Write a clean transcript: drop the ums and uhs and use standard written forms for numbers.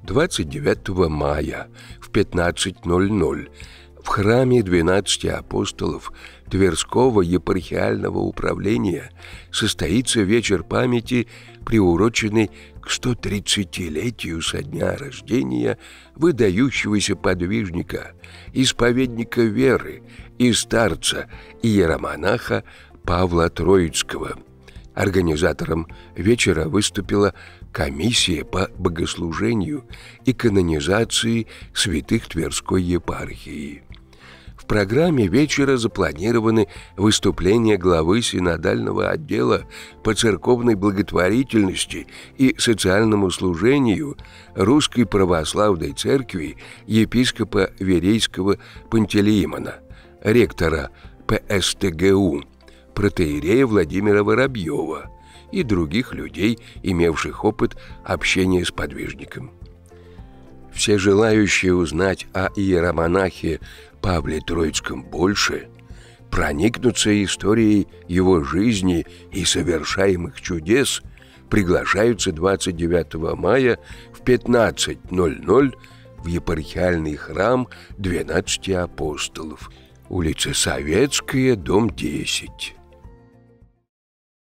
29 мая в 15:00 в храме 12 апостолов Тверского епархиального управления состоится вечер памяти, приуроченный к 130-летию со дня рождения выдающегося подвижника, исповедника веры и старца иеромонаха Павла Троицкого. Организатором вечера выступила комиссия по богослужению и канонизации святых Тверской епархии. В программе вечера запланированы выступления главы синодального отдела по церковной благотворительности и социальному служению Русской Православной Церкви епископа Верейского Пантелеимона, ректора ПСТГУ, протоиерея Владимира Воробьева и других людей, имевших опыт общения с подвижником. Все желающие узнать о иеромонахе Павле Троицком больше, проникнуться историей его жизни и совершаемых чудес, приглашаются 29 мая в 15:00 в епархиальный храм 12 апостолов, улица Советская, дом 10.